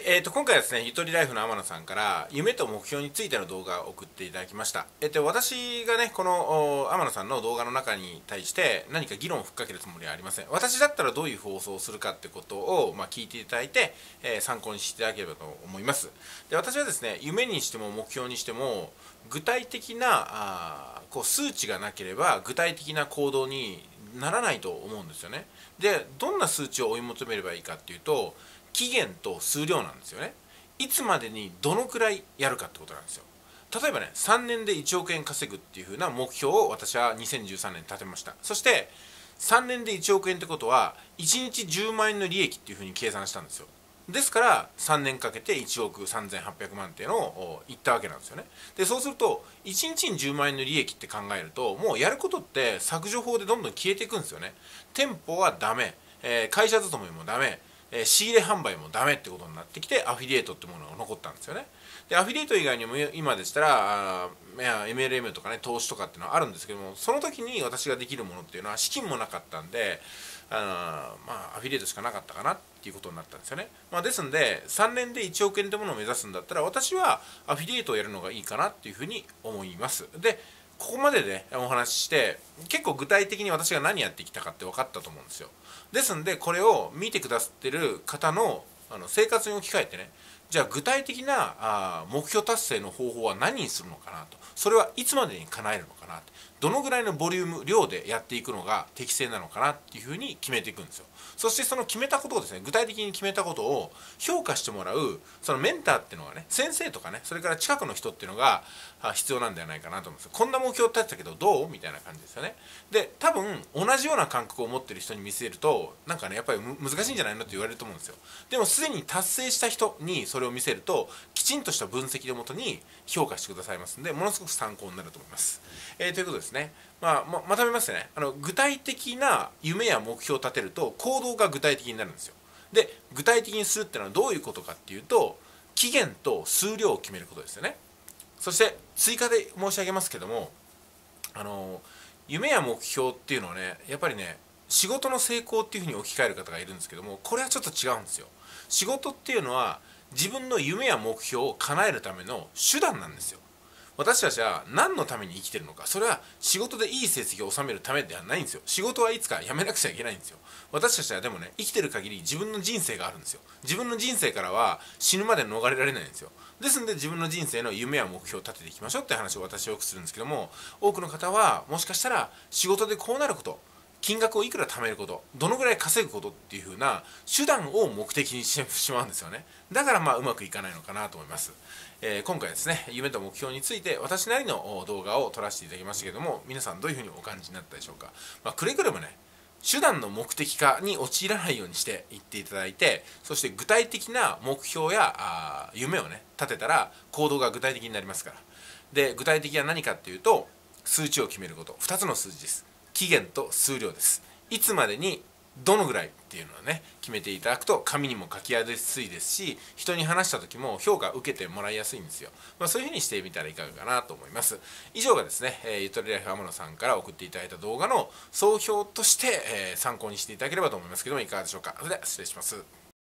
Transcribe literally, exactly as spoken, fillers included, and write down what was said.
えー、と今回はですね、ゆとりライフの天野さんから夢と目標についての動画を送っていただきました。えー、と私がね、この天野さんの動画の中に対して何か議論をふっかけるつもりはありません。私だったらどういう放送をするかってことを、まあ、聞いていただいて、えー、参考にしていただければと思います。で、私はですね、夢にしても目標にしても、具体的なあこう数値がなければ具体的な行動にならないと思うんですよね。で、どんな数値を追い求めればいいかっていうと、期限と数量なんですよね。いつまでにどのくらいやるかってことなんですよ。例えばね、さんねんでいちおくえん稼ぐっていう風な目標を私はにせんじゅうさんねんに立てました。そしてさんねんでいちおくえんってことはいちにちじゅうまんえんの利益っていう風に計算したんですよ。ですからさんねんかけていちおくさんぜんはっぴゃくまんっていうのを言ったわけなんですよね。で、そうするといちにちにじゅうまんえんの利益って考えると、もうやることって削除法でどんどん消えていくんですよね。店舗はダメ、えー、会社勤めもダメ、えー、仕入れ販売もダメってことになってきて、アフィリエイトってものが残ったんですよね。で、アフィリエイト以外にも今でしたらあ エムエルエム とかね、投資とかっていうのはあるんですけども、その時に私ができるものっていうのは資金もなかったんで、あのまあアフィリエイトしかなかったかなっていうことになったんですよね。まあ、ですんでさんねんでいちおくえんってものを目指すんだったら、私はアフィリエイトをやるのがいいかなっていうふうに思います。で、ここまでで、ね、お話しして結構具体的に私が何やってきたかって分かったと思うんですよ。ですんで、これを見てくださってる方のあの生活に置き換えてね、じゃあ具体的なあ目標達成の方法は何にするのかなと、それはいつまでに叶えるのかな、どのぐらいのボリューム量でやっていくのが適正なのかなっていうふうに決めていくんですよ。そしてその決めたことをですね、具体的に決めたことを評価してもらうそのメンターっていうのがね、先生とかね、それから近くの人っていうのが必要なんではないかなと思うんですよ。こんな目標立てたけどどうみたいな感じですよね。で、多分同じような感覚を持ってる人に見せると、なんかね、やっぱり難しいんじゃないのって言われると思うんですよ。でもすでに達成した人にそれを見せると、きちんとした分析のもとに評価してくださいますので、ものすごく参考になると思います。えー、ということですね。まあ、ままとめますね、あの具体的な夢や目標を立てると行動が具体的になるんですよ。で、具体的にするっていうのはどういうことかっていうと、期限と数量を決めることですよね。そして追加で申し上げますけども、あの夢や目標っていうのはね、やっぱりね、仕事の成功っていうふうに置き換える方がいるんですけども、これはちょっと違うんですよ。仕事っていうのは自分の夢や目標を叶えるための手段なんですよ。私たちは何のために生きてるのか、それは仕事でいい成績を収めるためではないんですよ。仕事はいつか辞めなくちゃいけないんですよ。私たちはでもね、生きてる限り自分の人生があるんですよ。自分の人生からは死ぬまで逃れられないんですよ。ですので、自分の人生の夢や目標を立てていきましょうって話を私はよくするんですけども、多くの方はもしかしたら仕事でこうなること、金額をいくら貯めること、どのぐらい稼ぐことっていう風な手段を目的にしてしまうんですよね。だからまあうまくいかないのかなと思います。えー、今回ですね、夢と目標について私なりの動画を撮らせていただきましたけども、皆さんどういう風にお感じになったでしょうか。まあ、くれぐれもね、手段の目的化に陥らないようにしていっていただいて、そして具体的な目標やあ夢をね立てたら行動が具体的になりますから。で、具体的は何かっていうと、数値を決めること、ふたつの数字です。期限と数量です。いつまでにどのぐらいっていうのをね決めていただくと、紙にも書きやすいですし、人に話した時も評価を受けてもらいやすいんですよ。まあ、そういうふうにしてみたらいかがかなと思います。以上がですね、えー、ゆとりライフ天野さんから送っていただいた動画の総評として、えー、参考にしていただければと思いますけども、いかがでしょうか。それでは失礼します。